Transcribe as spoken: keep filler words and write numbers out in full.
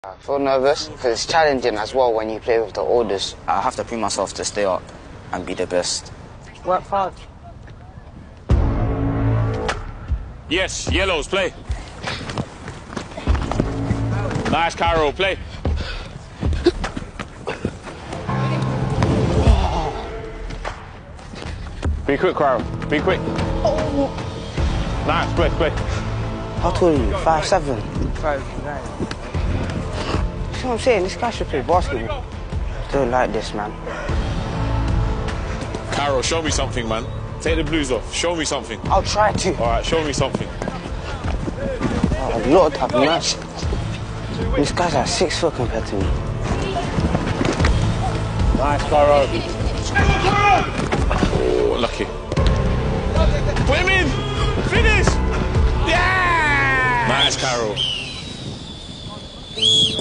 I feel nervous because it's challenging as well when you play with the oldest. I have to prove myself to stay up and be the best. Work hard. Yes, yellows, play. Nice, Carol, play. Be quick, Carol. Be quick. Oh. Nice, play, play. How tall are you? Five seven. Five nine. See what I'm saying? This guy should play basketball. Still like this, man. Carol, show me something, man. Take the blues off. Show me something. I'll try to. All right, show me something. Oh, Lord have mercy. These guys are six foot compared to me. Nice, Carol. Oh, lucky. Put him in. Finish. Yeah. Nice, Carol.